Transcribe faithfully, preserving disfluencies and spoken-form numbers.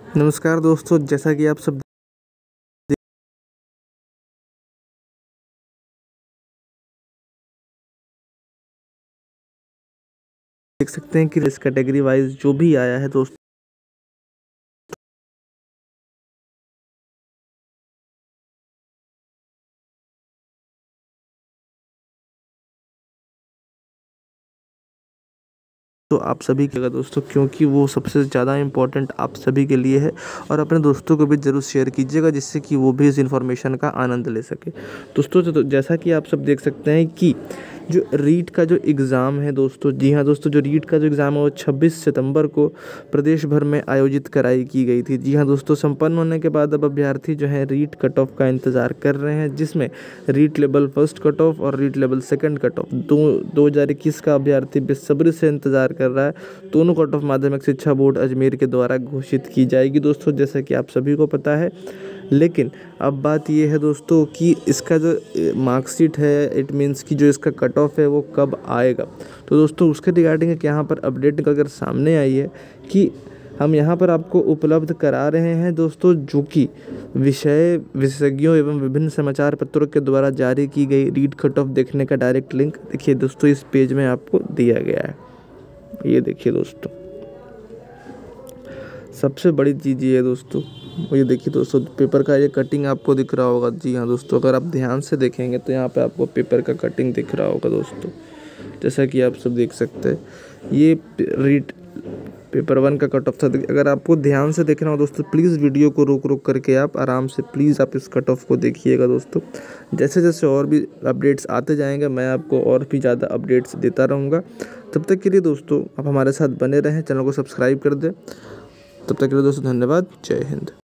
नमस्कार दोस्तों, जैसा कि आप सब देख सकते हैं कि इस कैटेगरी वाइज जो भी आया है दोस्तों, तो आप सभी के दोस्तों, क्योंकि वो सबसे ज़्यादा इम्पोर्टेंट आप सभी के लिए है। और अपने दोस्तों को भी ज़रूर शेयर कीजिएगा, जिससे कि वो भी इस इन्फॉर्मेशन का आनंद ले सके। दोस्तों, तो जैसा कि आप सब देख सकते हैं कि जो रीट का जो एग्ज़ाम है दोस्तों, जी हाँ दोस्तों, जो रीट का जो एग्ज़ाम है वो छब्बीस सितंबर को प्रदेश भर में आयोजित कराई की गई थी। जी हाँ दोस्तों, संपन्न होने के बाद अब अभ्यर्थी जो है रीट कट ऑफ का इंतज़ार कर रहे हैं, जिसमें REET level first cut off और REET level second cut off दो दो हज़ार इक्कीस का अभ्यर्थी बेसब्री से इंतज़ार कर रहा है। दोनों कट ऑफ माध्यमिक शिक्षा बोर्ड अजमेर के द्वारा घोषित की जाएगी दोस्तों, जैसा कि आप सभी को पता है। लेकिन अब बात ये है दोस्तों कि इसका जो मार्कशीट है, इट मीन्स कि जो इसका कट ऑफ है वो कब आएगा। तो दोस्तों, उसके रिगार्डिंग एक यहाँ पर अपडेट निकल कर सामने आई है कि हम यहाँ पर आपको उपलब्ध करा रहे हैं दोस्तों, जो कि विषय विशेषज्ञों एवं विभिन्न समाचार पत्रों के द्वारा जारी की गई रीट कट ऑफ देखने का डायरेक्ट लिंक देखिए दोस्तों, इस पेज में आपको दिया गया है। ये देखिए दोस्तों, सबसे बड़ी चीज़ ये है दोस्तों, ये देखिए दोस्तों, पेपर का ये कटिंग आपको दिख रहा होगा। जी हाँ दोस्तों, अगर आप ध्यान से देखेंगे तो यहाँ पे आपको पेपर का कटिंग दिख रहा होगा दोस्तों, जैसा कि आप सब देख सकते हैं। ये रीट पेपर वन का कट ऑफ था। अगर आपको ध्यान से देखना हो दोस्तों, प्लीज़ वीडियो को रोक रोक करके आप आराम से प्लीज़ आप इस कट ऑफ को देखिएगा दोस्तों। जैसे जैसे और भी अपडेट्स आते जाएंगे, मैं आपको और भी ज़्यादा अपडेट्स देता रहूँगा। तब तक के लिए दोस्तों, आप हमारे साथ बने रहें, चैनल को सब्सक्राइब कर दें। तब तक के लिए दोस्तों, धन्यवाद। जय हिंद।